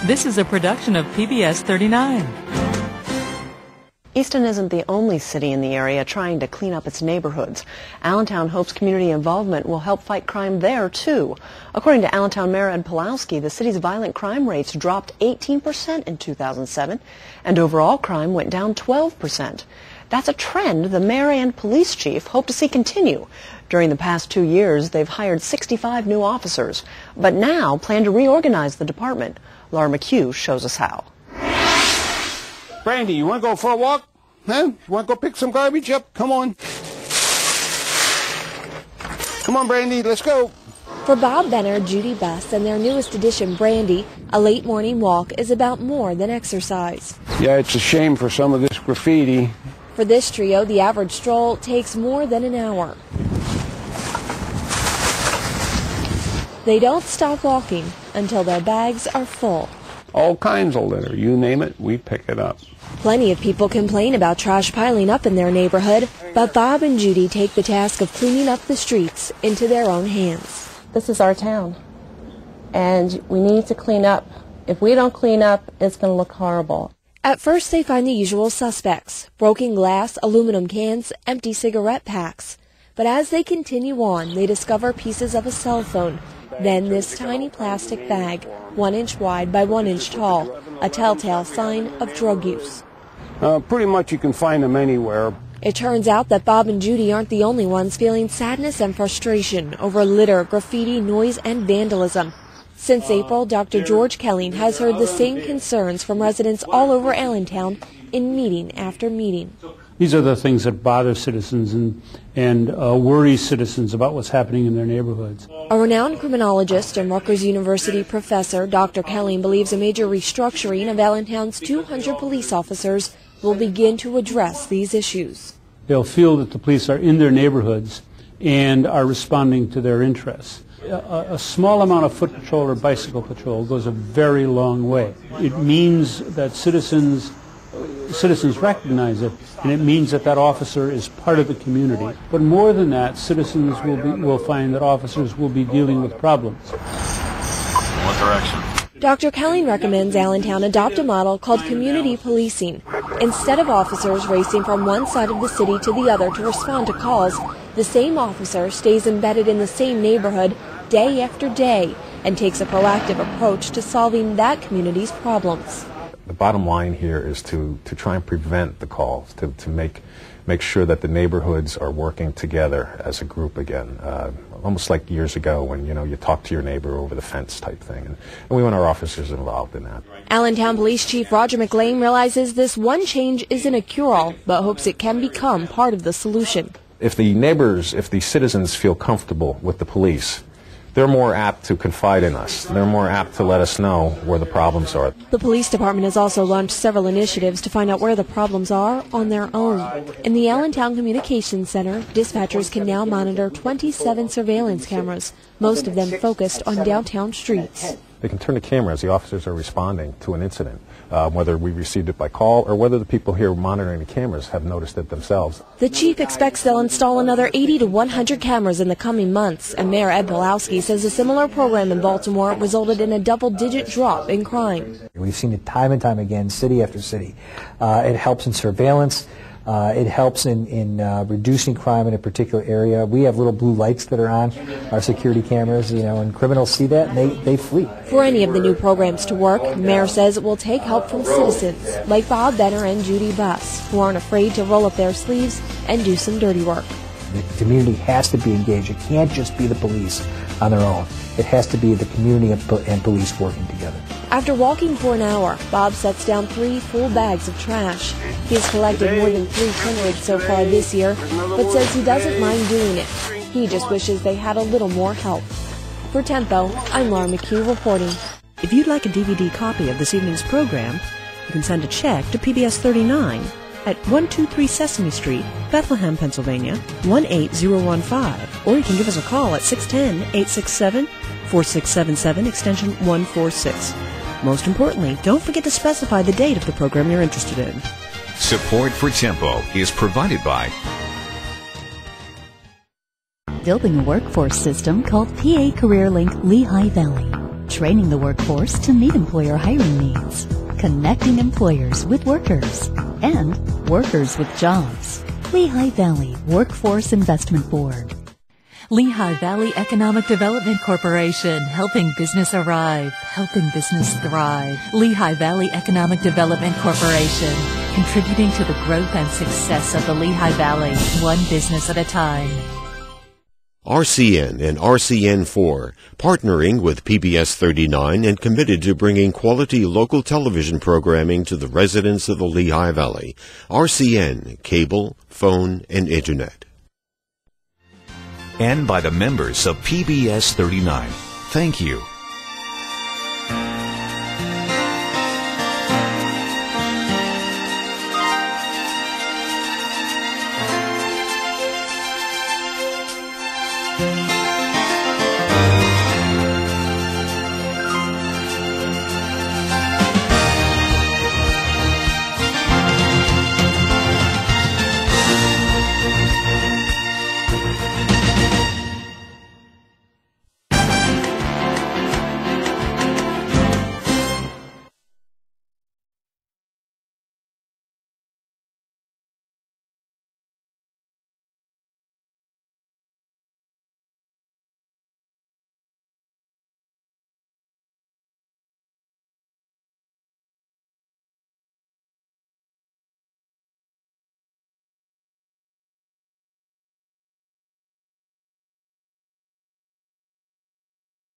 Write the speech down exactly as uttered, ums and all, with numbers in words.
This is a production of P B S thirty-nine. Easton isn't the only city in the area trying to clean up its neighborhoods. Allentown hopes community involvement will help fight crime there, too. According to Allentown Mayor Ed Pawlowski, the city's violent crime rates dropped eighteen percent in two thousand seven, and overall crime went down twelve percent. That's a trend the mayor and police chief hope to see continue. During the past two years, they've hired sixty-five new officers, but now plan to reorganize the department. Laura Mchugh shows us how. Brandy, you want to go for a walk? Huh? You want to go pick some garbage up? Come on. Come on, Brandy, let's go. For Bob Benner, Judy Buss, and their newest addition, Brandy, a late morning walk is about more than exercise. Yeah, it's a shame for some of this graffiti. For this trio, the average stroll takes more than an hour. They don't stop walking until their bags are full. All kinds of litter. You name it, we pick it up. Plenty of people complain about trash piling up in their neighborhood, but Bob and Judy take the task of cleaning up the streets into their own hands. This is our town, and we need to clean up. If we don't clean up, it's going to look horrible. At first, they find the usual suspects: broken glass, aluminum cans, empty cigarette packs. But as they continue on, they discover pieces of a cell phone, then this tiny plastic bag, one inch wide by one inch tall, a telltale sign of drug use. Uh, pretty much you can find them anywhere. It turns out that Bob and Judy aren't the only ones feeling sadness and frustration over litter, graffiti, noise, and vandalism. Since April, Doctor George Kelly has heard the same concerns from residents all over Allentown in meeting after meeting. These are the things that bother citizens and, and uh, worry citizens about what's happening in their neighborhoods. A renowned criminologist and Rutgers University professor, Doctor Kelly, believes a major restructuring of Allentown's two hundred police officers will begin to address these issues. They'll feel that the police are in their neighborhoods and are responding to their interests. A, a small amount of foot patrol or bicycle patrol goes a very long way. It means that citizens Citizens recognize it, and it means that that officer is part of the community. But more than that, citizens will, be, will find that officers will be dealing with problems. What direction? Doctor Kelly recommends Allentown adopt a model called community policing. Instead of officers racing from one side of the city to the other to respond to calls, the same officer stays embedded in the same neighborhood day after day and takes a proactive approach to solving that community's problems. The bottom line here is to, to try and prevent the calls, to, to make, make sure that the neighborhoods are working together as a group again, uh, almost like years ago when, you know, you talk to your neighbor over the fence type thing. And, and we want our officers involved in that. Allentown Police Chief Roger McLean realizes this one change isn't a cure-all, but hopes it can become part of the solution. If the neighbors, if the citizens feel comfortable with the police, they're more apt to confide in us. They're more apt to let us know where the problems are. The police department has also launched several initiatives to find out where the problems are on their own. In the Allentown Communications Center, dispatchers can now monitor twenty-seven surveillance cameras, most of them focused on downtown streets. They can turn the camera as the officers are responding to an incident, uh, whether we received it by call or whether the people here monitoring the cameras have noticed it themselves. The chief expects they'll install another eighty to one hundred cameras in the coming months, and Mayor Ed Pawlowski says a similar program in Baltimore resulted in a double-digit drop in crime. We've seen it time and time again, city after city. Uh, it helps in surveillance. Uh, it helps in, in uh, reducing crime in a particular area. We have little blue lights that are on our security cameras, you know, and criminals see that and they, they flee. For any of the new programs to work, the mayor says it will take help from citizens like Bob Benner and Judy Buss, who aren't afraid to roll up their sleeves and do some dirty work. The community has to be engaged. It can't just be the police on their own. It has to be the community and police working together. After walking for an hour, Bob sets down three full bags of trash. He has collected more than three hundred so far this year, but says he doesn't mind doing it. He just wishes they had a little more help. For Tempo, I'm Laura Mchugh reporting. If you'd like a D V D copy of this evening's program, you can send a check to P B S thirty-nine at one two three Sesame Street, Bethlehem, Pennsylvania, one eight zero one five. Or you can give us a call at six one zero, eight six seven, four six seven seven, extension one four six. Most importantly, don't forget to specify the date of the program you're interested in. Support for Tempo is provided by Building a workforce system called P A CareerLink Lehigh Valley. training the workforce to meet employer hiring needs, connecting employers with workers, and workers with jobs. Lehigh Valley Workforce Investment Board. Lehigh Valley Economic Development Corporation, helping business arrive, helping business thrive. Lehigh Valley Economic Development Corporation, contributing to the growth and success of the Lehigh Valley, one business at a time. R C N and R C N four, partnering with P B S thirty-nine and committed to bringing quality local television programming to the residents of the Lehigh Valley. R C N, cable, phone, and internet. And by the members of P B S thirty-nine. Thank you.